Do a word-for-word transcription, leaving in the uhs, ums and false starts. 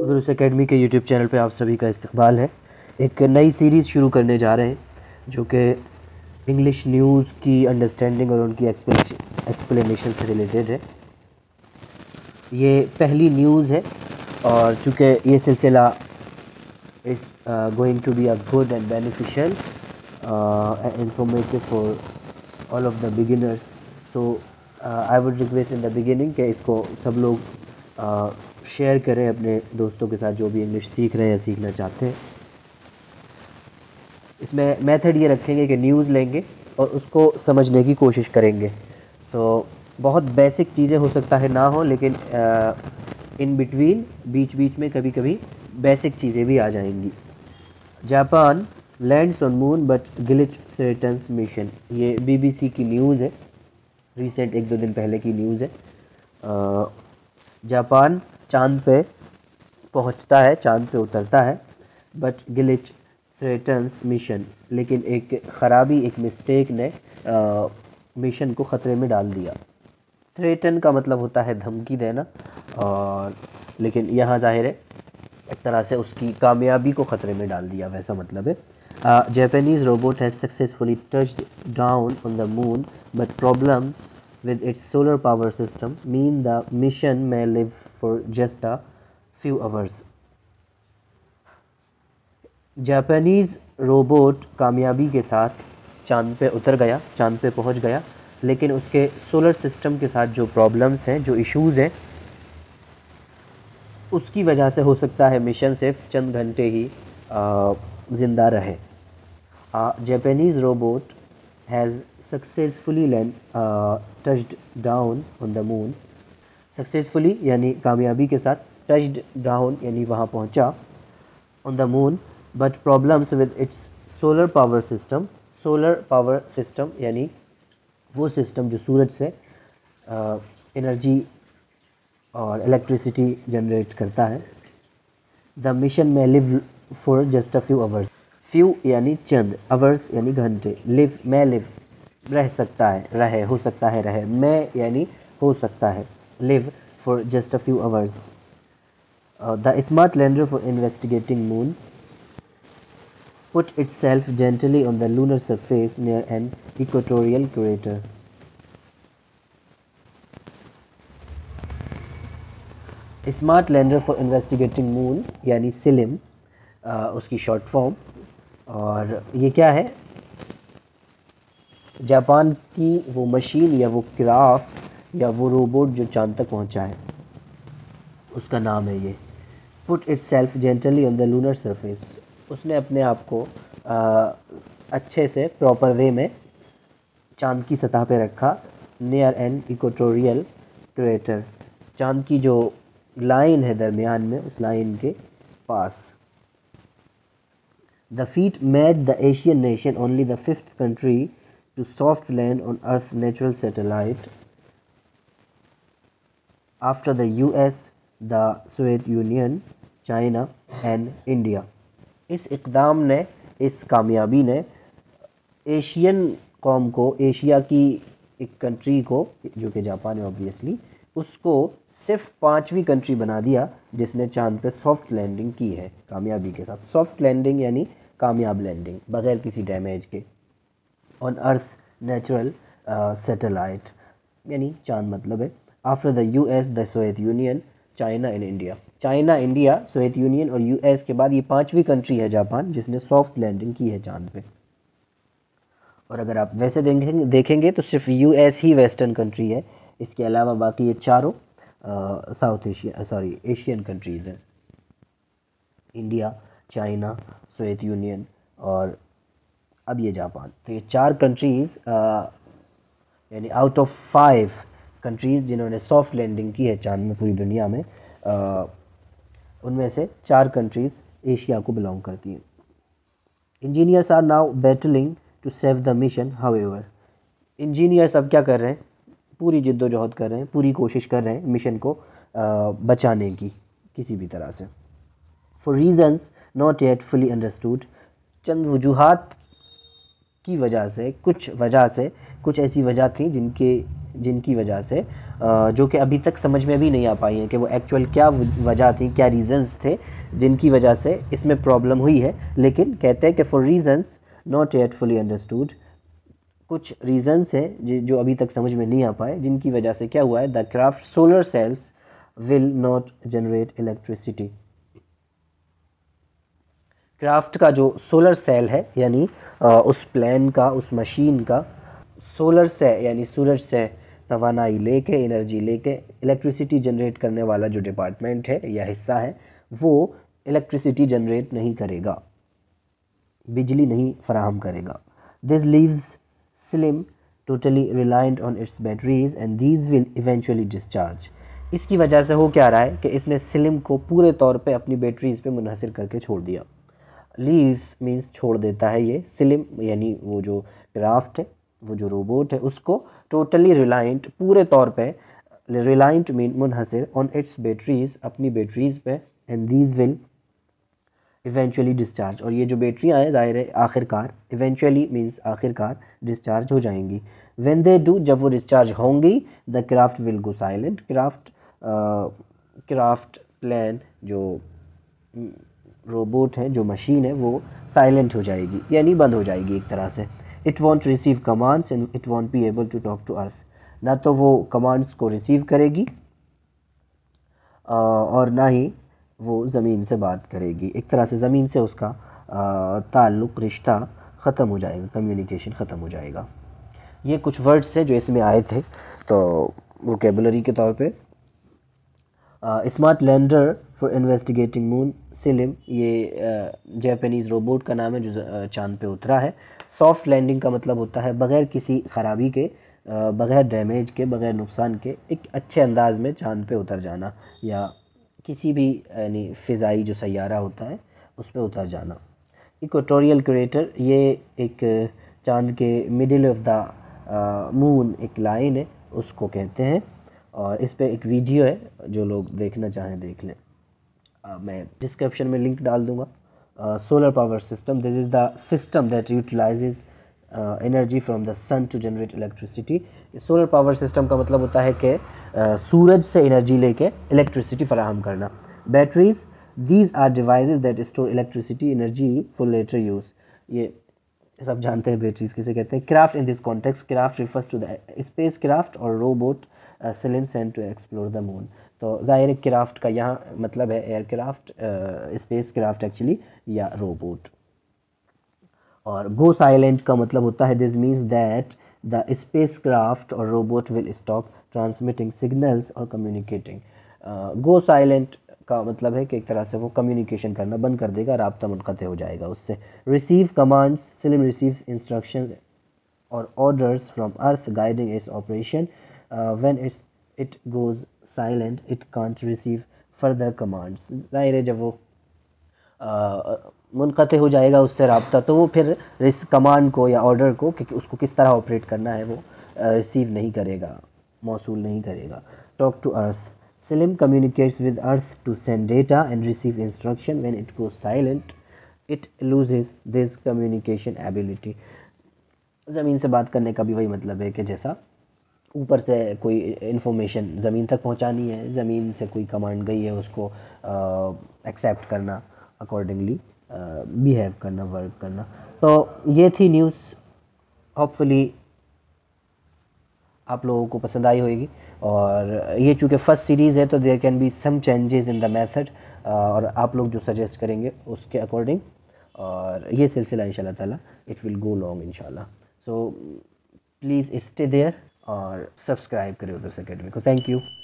दुरुस्त एकेडमी के YouTube channel पे आप सभी का इस्तकबाल है। एक नई सीरीज़ शुरू करने जा रहे हैं जो कि इंग्लिश न्यूज़ की अंडरस्टैंडिंग और उनकी एक्सप्लेनेशन से रिलेटेड है। ये पहली न्यूज़ है और चूँकि ये सिलसिला is going to be a good and beneficial and informative for all of the beginners, so I would request in the beginning कि इसको सब लोग शेयर uh, करें अपने दोस्तों के साथ जो भी इंग्लिश सीख रहे हैं या सीखना चाहते हैं। इसमें मेथड ये रखेंगे कि न्यूज़ लेंगे और उसको समझने की कोशिश करेंगे। तो बहुत बेसिक चीज़ें हो सकता है ना हो, लेकिन इन बिटवीन बीच बीच में कभी कभी बेसिक चीज़ें भी आ जाएंगी। Japan lands on moon but glitch threatens mission, ये बीबीसी की न्यूज़ है, रिसेंट एक दो दिन पहले की न्यूज़ है। uh, जापान चांद पे पहुंचता है, चांद पे उतरता है, बट गिलिच थ्रेटन्स मिशन, लेकिन एक ख़राबी, एक मिस्टेक ने आ, मिशन को ख़तरे में डाल दिया। थ्रेटन का मतलब होता है धमकी देना, और लेकिन यहाँ ज़ाहिर है एक तरह से उसकी कामयाबी को ख़तरे में डाल दिया, वैसा मतलब है। Japanese robot has successfully touched down on the moon but problems with its solar power system mean the mission may live for just a few hours. Japanese robot कामयाबी के साथ चांद पे उतर गया, चांद पे पहुंच गया, लेकिन उसके सोलर सिस्टम के साथ जो प्रॉब्लम्स हैं, जो इश्यूज़ हैं, उसकी वजह से हो सकता है मिशन सिर्फ चंद घंटे ही ज़िंदा रहे। Japanese robot has successfully land uh, touched down on the moon, successfully यानी कामयाबी के साथ, touched down यानी वहाँ पहुँचा, on the moon but problems with its solar power system, solar power system यानी वो सिस्टम जो सूरज से एनर्जी uh, और इलेक्ट्रिसिटी जनरेट करता है। the mission may live for just a few hours, few यानी चंद, आवर्स यानी घंटे, लिव मैं लिव रह सकता है, रहे हो सकता है रहे, मैं यानी हो सकता है, live for just a few hours. The smart lander for investigating moon put itself gently on the lunar surface near an equatorial crater. Smart lander for investigating moon यानी सिलिम, uh, उसकी शॉर्ट फॉर्म। और ये क्या है? Japan की वो machine या वो क्राफ्ट या वो रोबोट जो चांद तक पहुंचा है, उसका नाम है ये put itself gently on the lunar surface. उसने अपने आप को आ, अच्छे से प्रॉपर वे में चांद की सतह पे रखा, नियर एन इक्वेटोरियल क्रेटर, चांद की जो लाइन है दरमियान में, उस लाइन के पास। The feat made the Asian nation only the fifth country to soft land on Earth's natural satellite after the U S, the Soviet Union, China and India. इस इक़दाम ने, इस कामयाबी ने एशियन कौम को, एशिया की एक कंट्री को जो कि जापान है ऑब्वियसली, उसको सिर्फ पांचवी कंट्री बना दिया जिसने चांद पे सॉफ्ट लैंडिंग की है कामयाबी के साथ। सॉफ्ट लैंडिंग यानी कामयाब लैंडिंग बग़ैर किसी डैमेज के, ऑन अर्थ नेचुरल सैटेलाइट यानी चांद मतलब है। After the US, the Soviet Union, China and India, China, India, Soviet Union और यूएस के बाद ये पांचवी कंट्री है जापान जिसने सॉफ्ट लैंडिंग की है चांद पे। और अगर आप वैसे देखेंगे देखेंगे तो सिर्फ यूएस ही वेस्टर्न कंट्री है, इसके अलावा बाकी ये चारों South Asia sorry Asian countries हैं, इंडिया, चाइना, सोवियत यूनियन और अब ये जापान। तो ये चार कंट्रीज़ यानी आउट ऑफ फाइव कंट्रीज़ जिन्होंने सॉफ्ट लैंडिंग की है चांद में पूरी दुनिया में, आ, उनमें से चार कंट्रीज़ एशिया को बिलोंग करती हैं। Engineers are now battling to save the mission, however, engineers अब क्या कर रहे हैं? पूरी जिद्दोजहद कर रहे हैं, पूरी कोशिश कर रहे हैं मिशन को आ, बचाने की किसी भी तरह से। For reasons not yet fully understood, चंद वजूहात की वजह से, कुछ वजह से, कुछ ऐसी वजह थी जिनके जिनकी वजह से जो कि अभी तक समझ में भी नहीं आ पाई हैं कि वो एक्चुअल क्या वजह थी, क्या रीज़न्स थे जिनकी वजह से इसमें प्रॉब्लम हुई है। लेकिन कहते हैं कि for reasons not yet fully understood, कुछ रीज़न्स हैं जो अभी तक समझ में नहीं आ पाए, जिनकी वजह से क्या हुआ है, the craft solar cells will not generate electricity. Craft का जो सोलर सेल है, यानी उस प्लान का, उस मशीन का सोलर से यानी सूरज से तवानाई लेके, एनर्जी लेके इलेक्ट्रिसिटी जनरेट करने वाला जो डिपार्टमेंट है या हिस्सा है, वो इलेक्ट्रिसिटी जनरेट नहीं करेगा, बिजली नहीं फराहम करेगा। This leaves SLIM totally reliant on its batteries and these will eventually discharge. इसकी वजह से हो क्या रहा है कि इसने स्लिम को पूरे तौर पे अपनी बैटरीज पे मुनहसर करके छोड़ दिया। लीव्स मीन्स छोड़ देता है ये, स्लिम यानी वो जो क्राफ्ट है, वो जो रोबोट है, उसको टोटली रिलायंट, पूरे तौर पे रिलायंट मीन मुनहसर, ऑन इट्स बैटरीज, अपनी बैटरीज पे, and these will eventually discharge, और ये जो बैटरियाँ हैं ज़ाहिर है आखिरकार, इवेंचुअली मीन्स आखिरकार डिस्चार्ज हो जाएंगी। व्हेन दे डू, जब वो डिस्चार्ज होंगी, the craft will go silent, craft craft plan जो रोबोट है, जो मशीन है, वो साइलेंट हो जाएगी, यानी बंद हो जाएगी एक तरह से। It won't receive commands and it won't be able to talk to earth, ना तो वो कमांड्स को रिसीव करेगी और ना ही वो ज़मीन से बात करेगी। एक तरह से ज़मीन से उसका ताल्लुक़, रिश्ता ख़त्म हो जाएगा, कम्युनिकेशन ख़त्म हो जाएगा। ये कुछ वर्ड्स हैं जो इसमें आए थे, तो वोकेबुलरी के तौर पे smart lander for investigating moon, SLIM, ये जापानीज़ रोबोट का नाम है जो चांद पे उतरा है। सॉफ्ट लैंडिंग का मतलब होता है बग़ैर किसी ख़राबी के, बग़ैर डैमेज के, बग़ैर नुकसान के एक अच्छे अंदाज में चांद पे उतर जाना, या किसी भी यानी फ़िज़ाई जो सैयारा होता है उस पर उतर जाना। इक्वेटोरियल क्रेटर, ये एक चांद के मिडिल ऑफ द मून एक लाइन है, उसको कहते हैं, और इस पे एक वीडियो है, जो लोग देखना चाहें देख लें। uh, मैं डिस्क्रिप्शन में लिंक डाल दूँगा। Solar power system, this is the system that utilises energy from the sun to generate electricity. Solar power system का मतलब होता है कि uh, सूरज से एनर्जी लेके इलेक्ट्रिसिटी फराहम करना। Batteries, these are devices that store electricity energy for later use, ये सब जानते हैं बैटरीज किसे कहते हैं। Craft, in this context craft refers to the space craft और robot SLIM sent to explore the moon. तो ज़ाहिर क्राफ्ट का यहाँ मतलब है एयरक्राफ्ट, स्पेस क्राफ्ट एक्चुअली, या रोबोट। और गो साइलेंट का मतलब होता है, this means that the space craft और robot will stop transmitting signals और कम्युनिकेटिंग। गो साइलेंट का मतलब है कि एक तरह से वो कम्युनिकेशन करना बंद कर देगा, राब्ता मुनक़ते हो जाएगा उससे। Receive commands, SLIM receives instruction और orders from earth guiding its operation. When it's it goes silent it can't receive further commands. ज़ाहिर है जब वो uh, मुनक़ते हो जाएगा उससे राब्ता, तो वो फिर इस कमांड को या ऑर्डर को कि उसको किस तरह ऑपरेट करना है वो रिसीव uh, नहीं करेगा, मौसूल नहीं करेगा। Talk to earth, Slim communicates with Earth to send data and receive instruction. When it goes silent, it loses this communication ability. ज़मीन से बात करने का भी वही मतलब है कि जैसा ऊपर से कोई इन्फॉर्मेशन ज़मीन तक पहुंचानी है, ज़मीन से कोई कमांड गई है, उसको एक्सेप्ट करना, अकॉर्डिंगली बिहेव करना, वर्क करना। तो ये थी न्यूज़, होपफुली आप लोगों को पसंद आई होगी। और ये चूँकि फ़र्स्ट सीरीज़ है तो there can be some changes in the method, और आप लोग जो सजेस्ट करेंगे उसके अकॉर्डिंग, और ये सिलसिला इंशाल्लाह ताला इट विल गो लॉन्ग इंशाल्लाह। सो प्लीज़ स्टे देयर और सब्सक्राइब करें उर्दूस अकेडमी को। Thank you.